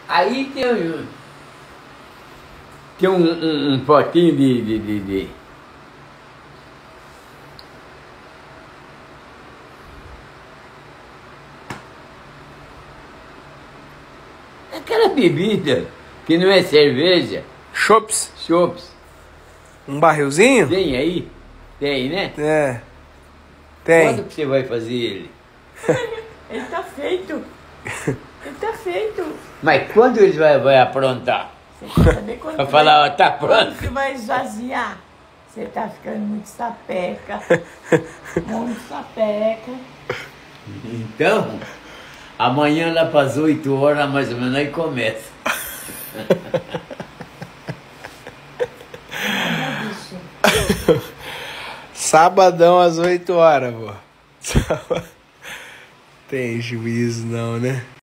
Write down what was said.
Aí tem um potinho de aquela bebida que não é cerveja. Chops. Chops. Um barrilzinho? Tem aí? Tem, né? É. Tem. Quando que você vai fazer ele? Ele tá feito. Ele tá feito. Mas quando ele vai aprontar? Você quer saber quando Vai que falar, vai, ó, tá quando pronto. que vai esvaziar? Você tá ficando muito sapeca. Muito sapeca. Então, amanhã lá para as 8 horas mais ou menos aí começa. Olha, bicho. Sabadão às 8 horas, vô. Tem juízo não, né?